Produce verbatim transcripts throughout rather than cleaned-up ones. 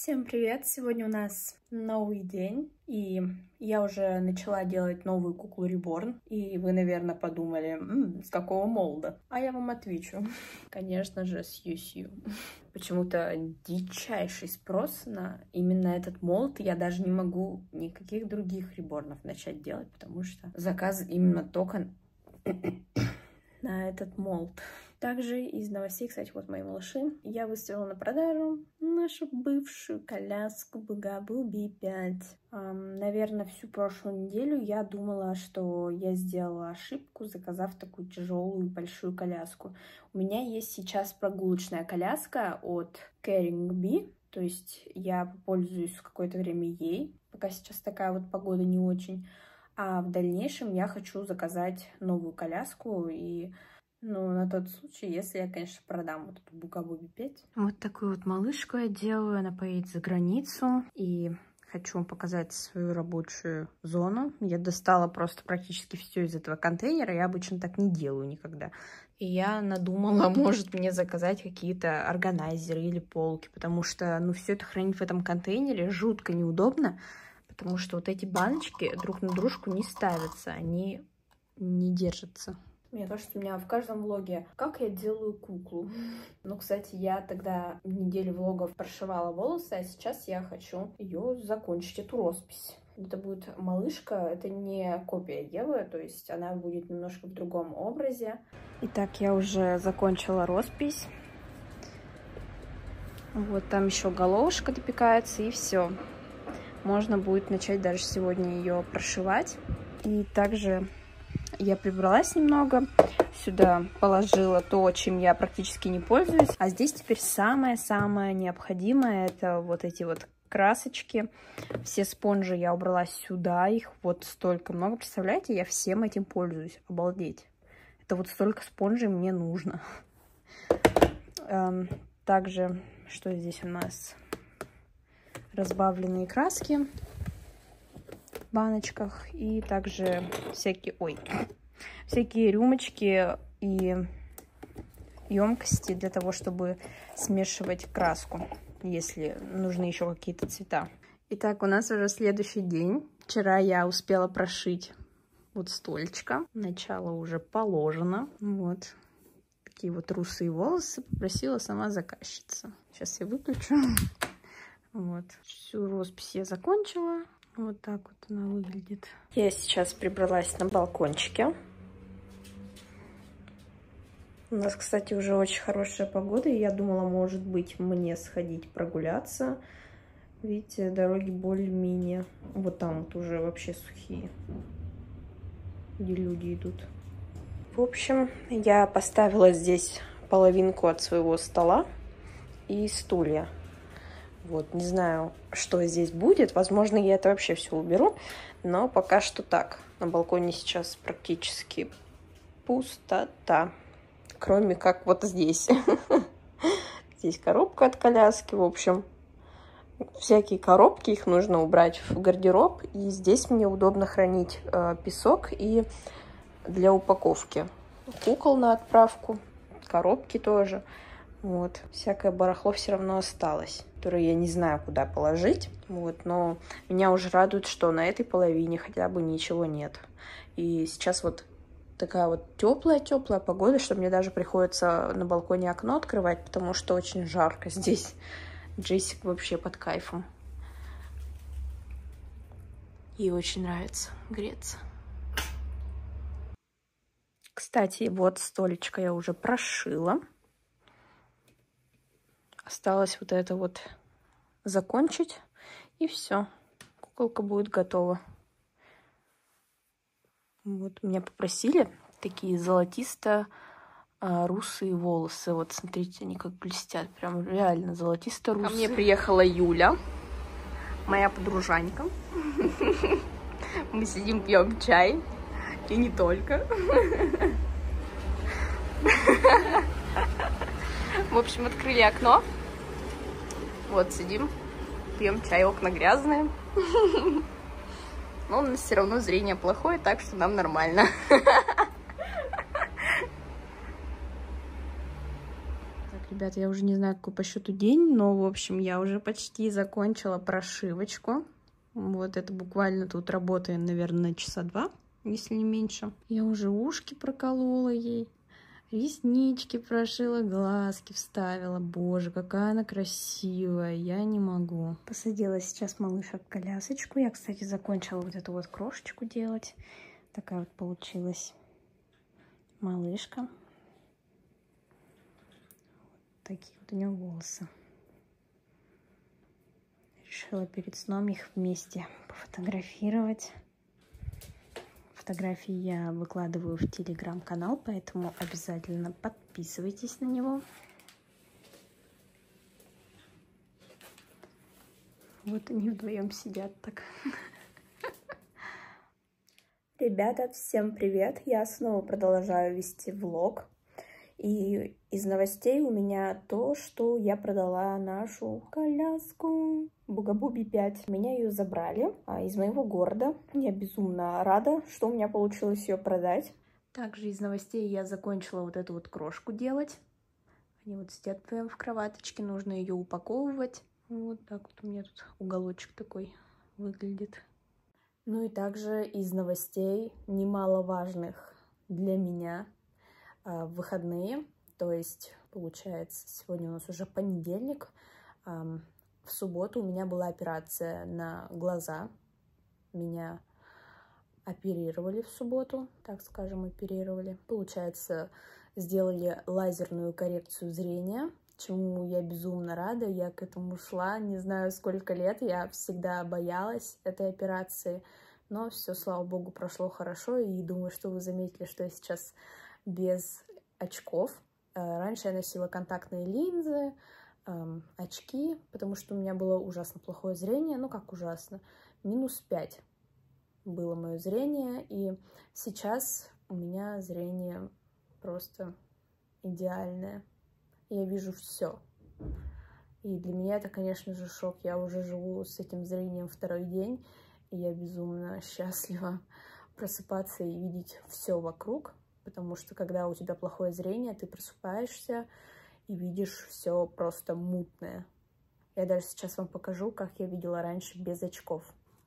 Всем привет! Сегодня у нас новый день, и я уже начала делать новую куклу Reborn. И вы, наверное, подумали, М, с какого молда? А я вам отвечу. Конечно же, с ю эс ю. Почему-то дичайший спрос на именно этот молд. Я даже не могу никаких других реборнов начать делать, потому что заказ именно только на этот молд. Также из новостей, кстати, вот мои малыши. Я выставила на продажу нашу бывшую коляску Bugaboo би пять. Эм, наверное, всю прошлую неделю я думала, что я сделала ошибку, заказав такую тяжелую большую коляску. У меня есть сейчас прогулочная коляска от Caring Bee. То есть я пользуюсь какое-то время ей, пока сейчас такая вот погода не очень. А в дальнейшем я хочу заказать новую коляску и... Ну, на тот случай, если я, конечно, продам вот эту Bugaboo би пять. Вот такую вот малышку я делаю. Она поедет за границу. И хочу вам показать свою рабочую зону. Я достала просто практически все из этого контейнера. Я обычно так не делаю никогда. И я надумала, может мне заказать какие-то органайзеры или полки. Потому что, ну, все это хранить в этом контейнере жутко неудобно. Потому что вот эти баночки друг на дружку не ставятся. Они не держатся. Мне кажется, у меня в каждом влоге, как я делаю куклу. Ну, кстати, я тогда неделю влогов прошивала волосы, а сейчас я хочу ее закончить, эту роспись. Это будет малышка, это не копия Евы, то есть она будет немножко в другом образе. Итак, я уже закончила роспись. Вот там еще головушка допекается, и все. Можно будет начать даже сегодня ее прошивать. И также... Я прибралась немного, сюда положила то, чем я практически не пользуюсь. А здесь теперь самое-самое необходимое, это вот эти вот красочки. Все спонжи я убрала сюда, их вот столько много. Представляете, я всем этим пользуюсь, обалдеть. Это вот столько спонжей мне нужно. Также, что здесь у нас? Разбавленные краски. Баночках и также всякие, ой, всякие рюмочки и емкости для того, чтобы смешивать краску, если нужны еще какие-то цвета. Итак, у нас уже следующий день. Вчера я успела прошить вот стольчика. Начало уже положено. Вот такие вот русые волосы попросила сама заказчица. Сейчас я выключу. Вот всю роспись я закончила. Вот так вот она выглядит. Я сейчас прибралась на балкончике. У нас, кстати, уже очень хорошая погода. И я думала, может быть, мне сходить прогуляться. Видите, дороги более-менее. Вот там вот уже вообще сухие. Где люди идут. В общем, я поставила здесь половинку от своего стола и стулья. Вот, не знаю, что здесь будет. Возможно, я это вообще все уберу. Но пока что так. На балконе сейчас практически пустота. Кроме как вот здесь. Здесь коробка от коляски. В общем, всякие коробки. Их нужно убрать в гардероб. И здесь мне удобно хранить э, песок и для упаковки. Кукол на отправку. Коробки тоже. Вот. Всякое барахло все равно осталось, которое я не знаю, куда положить. Вот. Но меня уже радует, что на этой половине хотя бы ничего нет. И сейчас вот такая вот теплая-теплая погода, что мне даже приходится на балконе окно открывать, потому что очень жарко здесь. Джессик вообще под кайфом. Ей очень нравится греться. Кстати, вот столечко я уже прошила. Осталось вот это вот закончить, и все. Куколка будет готова. Вот меня попросили такие золотисто-русые волосы. Вот смотрите, они как блестят. Прям реально золотисто-русые. Ко мне приехала Юля, моя подружанька. Мы сидим, пьем чай. И не только. В общем, открыли окно. Вот сидим, пьем чай, окна грязные. Но у нас все равно зрение плохое, так что нам нормально. Так, Ребята, я уже не знаю, какой по счету день, но, в общем, я уже почти закончила прошивочку. Вот это буквально тут работаем, наверное, часа два, если не меньше. Я уже ушки проколола ей, реснички прошила, глазки вставила. Боже, какая она красивая, я не могу. Посадила сейчас малыша в колясочку. Я, кстати, закончила вот эту вот крошечку делать. Такая вот получилась малышка. Такие вот у нее волосы. Решила перед сном их вместе пофотографировать. Фотографии я выкладываю в телеграм-канал, поэтому обязательно подписывайтесь на него. Вот они вдвоем сидят так. Ребята, всем привет! Я снова продолжаю вести влог. И из новостей у меня то, что я продала нашу коляску Бугабуби пять. Меня ее забрали а, из моего города. Я безумно рада, что у меня получилось ее продать. Также из новостей я закончила вот эту вот крошку делать. Они вот сидят прям в кроваточке, нужно ее упаковывать. Вот так вот у меня тут уголочек такой выглядит. Ну и также из новостей немаловажных для меня. В выходные, то есть, получается, сегодня у нас уже понедельник, в субботу у меня была операция на глаза, меня оперировали в субботу, так скажем, оперировали. Получается, сделали лазерную коррекцию зрения, чему я безумно рада, я к этому шла, не знаю сколько лет, я всегда боялась этой операции, но все, слава богу, прошло хорошо, и думаю, что вы заметили, что я сейчас без очков. Раньше я носила контактные линзы, эм, очки, потому что у меня было ужасно плохое зрение. Ну, как ужасно? минус пять было мое зрение. И сейчас у меня зрение просто идеальное. Я вижу все. И для меня это, конечно же, шок. Я уже живу с этим зрением второй день. И я безумно счастлива просыпаться и видеть все вокруг. Потому что, когда у тебя плохое зрение, ты просыпаешься и видишь все просто мутное. Я даже сейчас вам покажу, как я видела раньше без очков.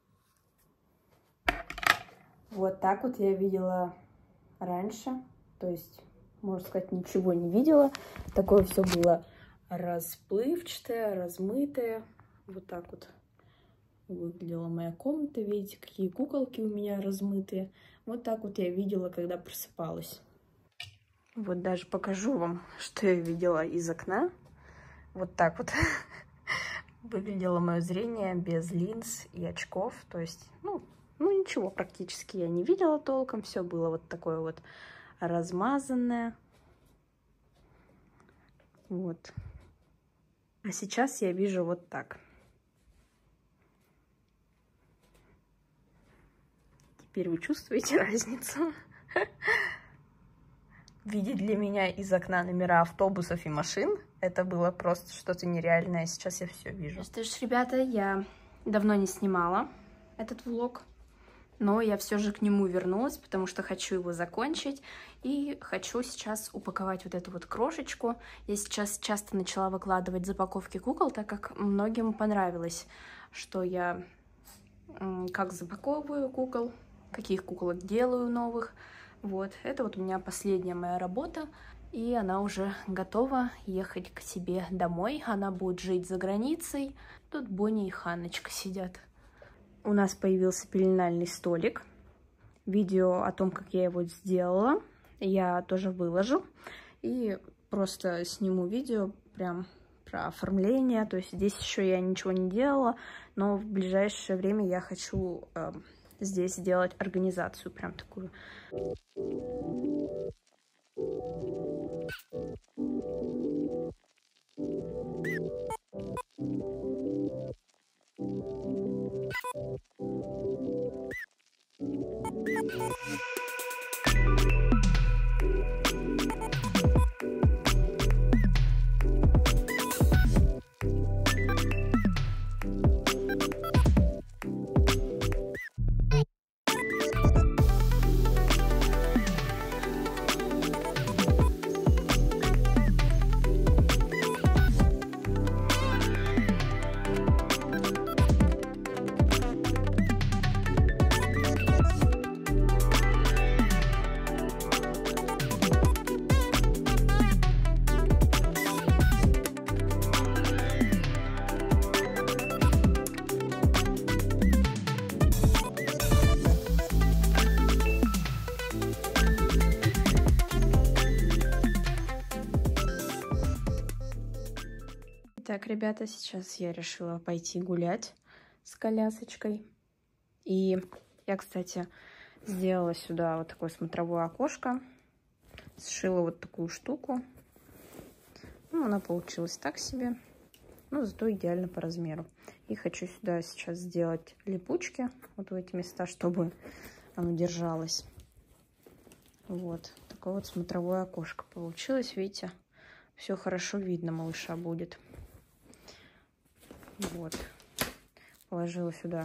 Вот так вот я видела раньше. То есть, можно сказать, ничего не видела. Такое все было расплывчатое, размытое. Вот так вот выглядела моя комната. Видите, какие куколки у меня размытые. Вот так вот я видела, когда просыпалась. Вот даже покажу вам, что я видела из окна. Вот так вот выглядело мое зрение без линз и очков. То есть, ну, ну ничего практически я не видела толком. Все было вот такое вот размазанное. Вот. А сейчас я вижу вот так. Теперь вы чувствуете разницу? Видеть для меня из окна номера автобусов и машин, это было просто что-то нереальное. Сейчас я все вижу. Что ж, ребята, я давно не снимала этот влог, но я все же к нему вернулась, потому что хочу его закончить. И хочу сейчас упаковать вот эту вот крошечку. Я сейчас часто начала выкладывать запаковки кукол, так как многим понравилось, что я как запаковываю кукол, каких куколок делаю новых. Вот, это вот у меня последняя моя работа, и она уже готова ехать к себе домой. Она будет жить за границей. Тут Бонни и Ханночка сидят. У нас появился пеленальный столик. Видео о том, как я его сделала, я тоже выложу. И просто сниму видео прям про оформление. То есть здесь еще я ничего не делала, но в ближайшее время я хочу э, здесь сделать организацию прям такую. Так, ребята, сейчас я решила пойти гулять с колясочкой. И я, кстати, сделала сюда вот такое смотровое окошко. Сшила вот такую штуку. Ну, она получилась так себе, но зато идеально по размеру. И хочу сюда сейчас сделать липучки, вот в эти места, чтобы оно держалось. Вот, такое вот смотровое окошко получилось, видите? Все хорошо видно, малыша будет. Вот, положила сюда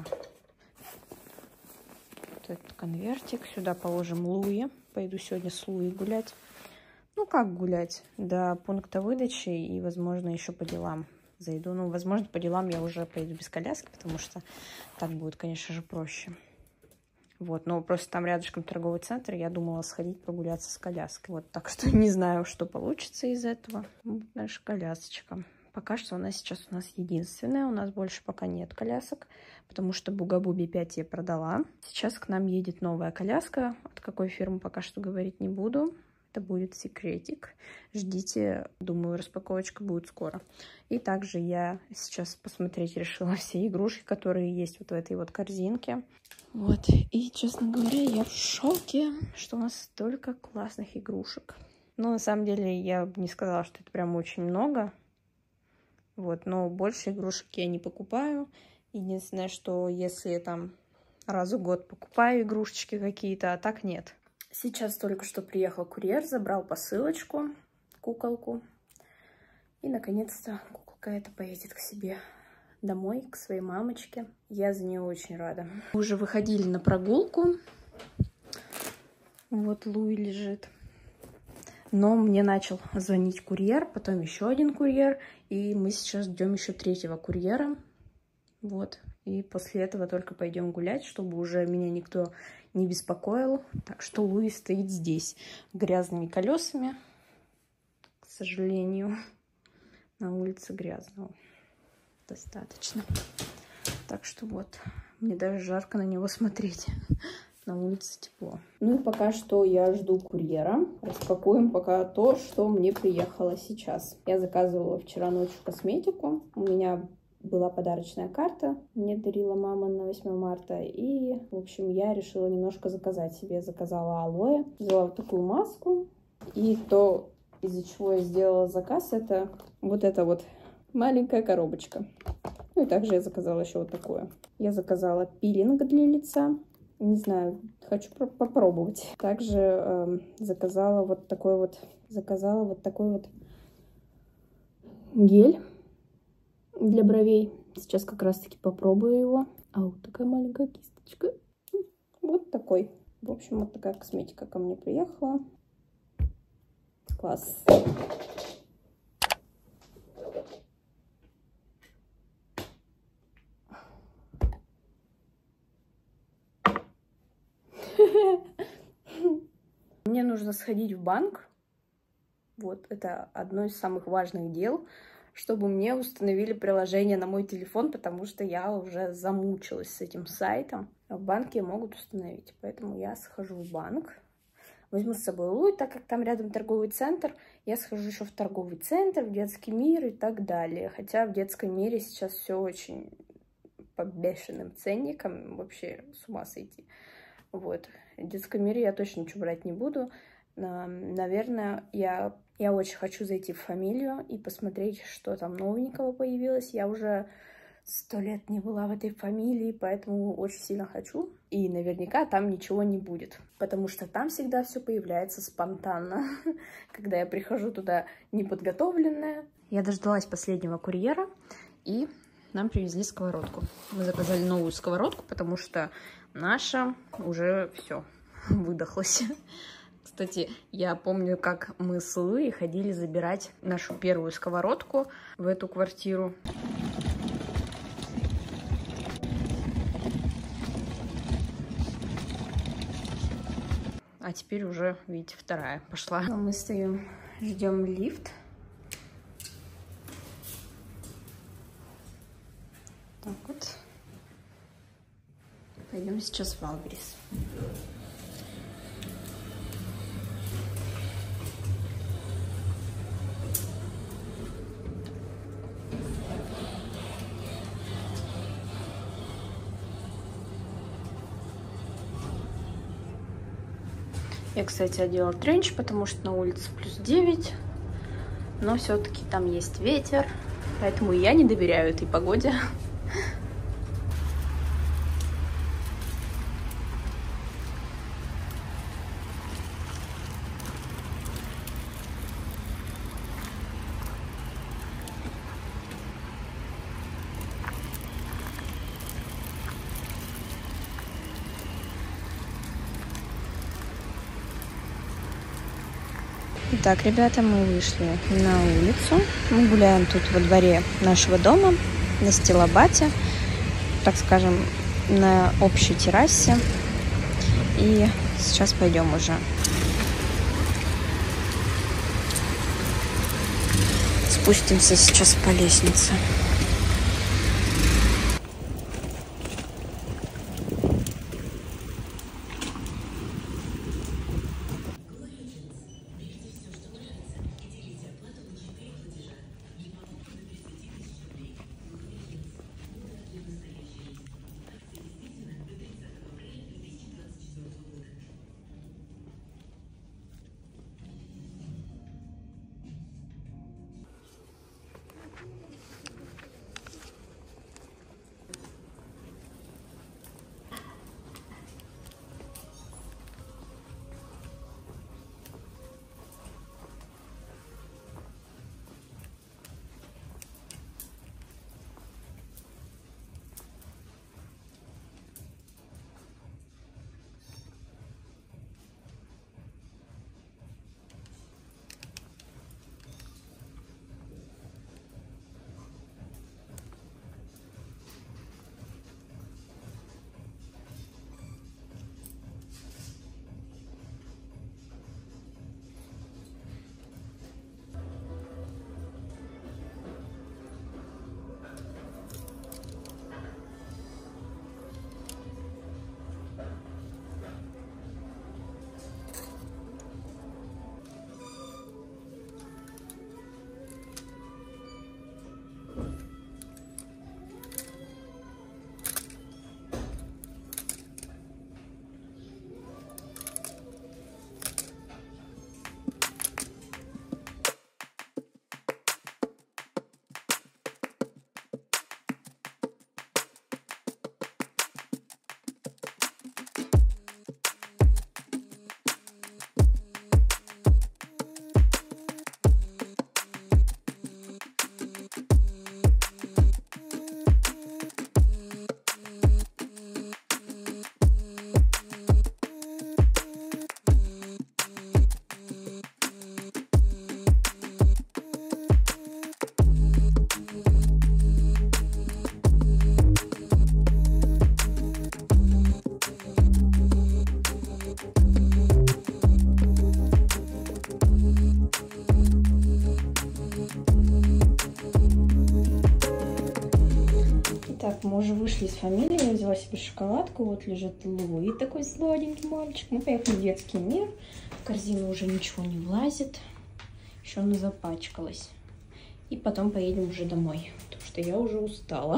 вот этот конвертик. Сюда положим Луи. Пойду сегодня с Луи гулять. Ну, как гулять? До пункта выдачи и, возможно, еще по делам зайду. Ну, возможно, по делам я уже пойду без коляски, потому что так будет, конечно же, проще. Вот, но просто там рядышком торговый центр, я думала сходить прогуляться с коляской. Вот, так что не знаю, что получится из этого. Вот наша колясочка. Пока что она сейчас у нас единственная. У нас больше пока нет колясок, потому что Бугабуби пять я продала. Сейчас к нам едет новая коляска. От какой фирмы пока что говорить не буду. Это будет секретик. Ждите, думаю, распаковочка будет скоро. И также я сейчас посмотреть решила все игрушки, которые есть вот в этой вот корзинке. Вот. И, честно говоря, я в шоке, что у нас столько классных игрушек. Но на самом деле я бы не сказала, что это прям очень много. Вот. Но больше игрушек я не покупаю. Единственное, что если я там раз в год покупаю игрушечки какие-то, а так нет. Сейчас только что приехал курьер, забрал посылочку, куколку. И, наконец-то, куколка эта поедет к себе домой, к своей мамочке. Я за нее очень рада. Мы уже выходили на прогулку. Вот Луи лежит. Но мне начал звонить курьер, потом еще один курьер. И мы сейчас ждем еще третьего курьера. Вот. И после этого только пойдем гулять, чтобы уже меня никто не беспокоил. Так что Луи стоит здесь грязными колесами. К сожалению, на улице грязного достаточно. Так что вот, мне даже жарко на него смотреть. На улице тепло. Ну и пока что я жду курьера. Распакуем пока то, что мне приехало сейчас. Я заказывала вчера ночью косметику. У меня была подарочная карта, мне дарила мама на восьмое марта, и, в общем, я решила немножко заказать себе. Заказала алоэ, взяла вот такую маску, и то, из-за чего я сделала заказ, это вот эта вот маленькая коробочка. Ну и также я заказала еще вот такое. Я заказала пилинг для лица, не знаю, хочу попробовать. Также э, заказала вот такой вот, заказала вот такой вот гель для бровей. Сейчас как раз таки попробую его. А вот такая маленькая кисточка. Вот такой. В общем, вот такая косметика ко мне приехала. Класс. Мне нужно сходить в банк. Вот, это одно из самых важных дел, чтобы мне установили приложение на мой телефон, потому что я уже замучилась с этим сайтом. В банке могут установить, поэтому я схожу в банк, возьму с собой Луи, так как там рядом торговый центр, я схожу еще в торговый центр, в детский мир и так далее. Хотя в детском мире сейчас все очень по бешеным ценникам, вообще с ума сойти. Вот, в детском мире я точно ничего брать не буду. Наверное, я, я очень хочу зайти в Фамилию и посмотреть, что там новенького появилось. Я уже сто лет не была в этой Фамилии, поэтому очень сильно хочу. И наверняка там ничего не будет, потому что там всегда все появляется спонтанно, когда я прихожу туда неподготовленная. Я дождалась последнего курьера, и нам привезли сковородку. Мы заказали новую сковородку, потому что наша уже все выдохлась. Кстати, я помню, как мы с Луи ходили забирать нашу первую сковородку в эту квартиру. А теперь уже, видите, вторая пошла. Мы стоим, ждем лифт. Так вот. Пойдем сейчас в Валберис. Я, кстати, одела тренч, потому что на улице плюс девять, но все-таки там есть ветер, поэтому я не доверяю этой погоде. Итак, ребята, мы вышли на улицу. Мы гуляем тут во дворе нашего дома, на стилобате, так скажем, на общей террасе. И сейчас пойдем уже. Спустимся сейчас по лестнице. Так, мы уже вышли из фамилии, я взяла себе шоколадку, вот лежит Луи, такой сладенький мальчик. Мы поехали в детский мир, в корзину уже ничего не влазит, еще она запачкалась. И потом поедем уже домой, потому что я уже устала.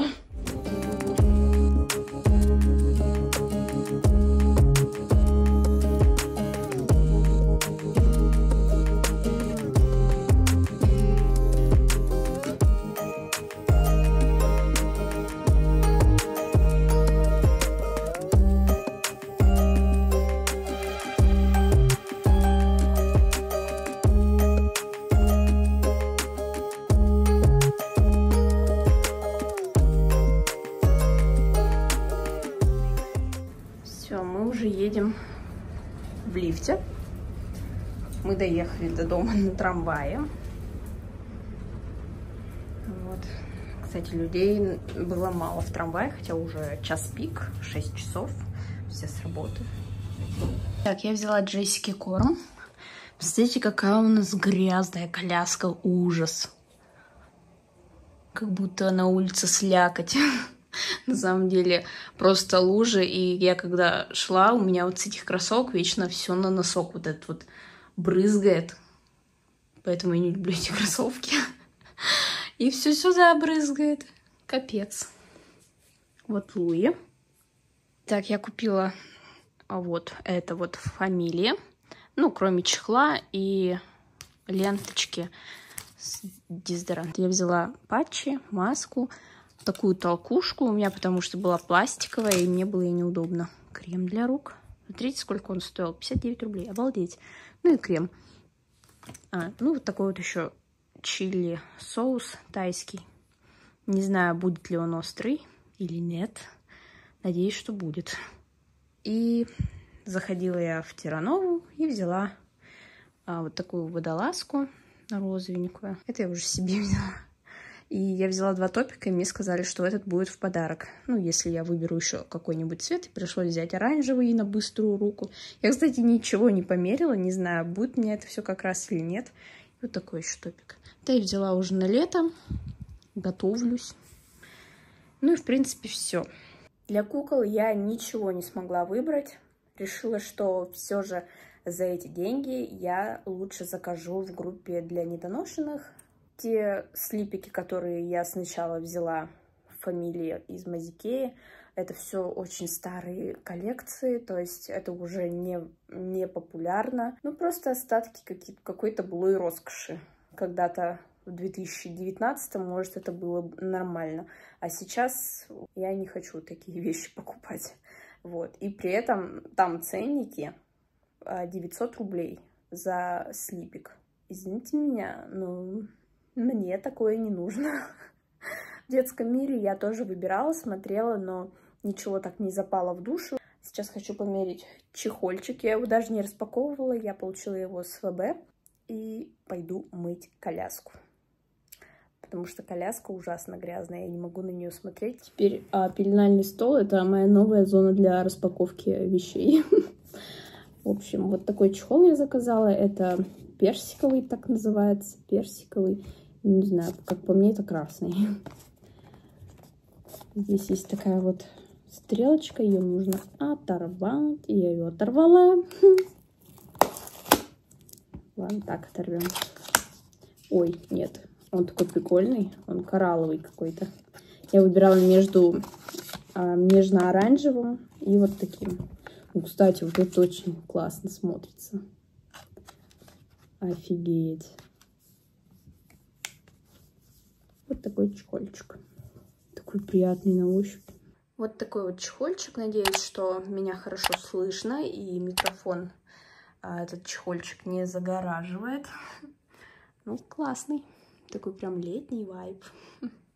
Едем в лифте. Мы доехали до дома на трамвае. Вот. Кстати, людей было мало в трамвае, хотя уже час пик, шесть часов, все с работы. Так, я взяла Джессике корм. Посмотрите, какая у нас грязная коляска, ужас. Как будто на улице слякоть. На самом деле просто лужи, и я когда шла, у меня вот с этих кроссовок вечно все на носок вот этот вот брызгает, поэтому я не люблю эти кроссовки. И все сюда брызгает, капец. Вот Луи. Так, я купила вот это вот фамилия Ну, кроме чехла и ленточки с дезодорантом. Я взяла патчи, маску, такую толкушку у меня, потому что была пластиковая, и мне было и неудобно. Крем для рук. Смотрите, сколько он стоил. пятьдесят девять рублей. Обалдеть. Ну и крем. А, ну, вот такой вот еще чили соус тайский. Не знаю, будет ли он острый или нет. Надеюсь, что будет. И заходила я в Терранову и взяла а, вот такую водолазку розовенькую. Это я уже себе взяла. И я взяла два топика, и мне сказали, что этот будет в подарок. Ну, если я выберу еще какой-нибудь цвет. И пришлось взять оранжевый на быструю руку. Я, кстати, ничего не померила. Не знаю, будет мне это все как раз или нет. И вот такой еще топик. Это я взяла уже на лето. Готовлюсь. Ну и, в принципе, все. Для кукол я ничего не смогла выбрать. Решила, что все же за эти деньги я лучше закажу в группе для недоношенных. Те слипики, которые я сначала взяла в фамилии из Мазикеи, это все очень старые коллекции, то есть это уже не, не популярно. Ну, просто остатки какой-то былой роскоши. Когда-то в две тысячи девятнадцатом, может, это было нормально. А сейчас я не хочу такие вещи покупать. Вот. И при этом там ценники девятьсот рублей за слипик. Извините меня, но мне такое не нужно. В детском мире я тоже выбирала, смотрела, но ничего так не запало в душу. Сейчас хочу померить чехольчик. Я его даже не распаковывала, я получила его с ФБ. И пойду мыть коляску. Потому что коляска ужасно грязная, я не могу на нее смотреть. Теперь а, пеленальный стол — это моя новая зона для распаковки вещей. В общем, вот такой чехол я заказала. Это персиковый, так называется. Персиковый. Не знаю, как по мне, это красный. Здесь есть такая вот стрелочка. Ее нужно оторвать. И я ее оторвала. Ладно, так оторвем. Ой, нет. Он такой прикольный. Он коралловый какой-то. Я выбирала между а, нежно-оранжевым и вот таким. Ну, кстати, вот это очень классно смотрится. Офигеть. Вот такой чехольчик. Такой приятный на ощупь. Вот такой вот чехольчик. Надеюсь, что меня хорошо слышно. И микрофон а, этот чехольчик не загораживает. Ну, классный. Такой прям летний вайб.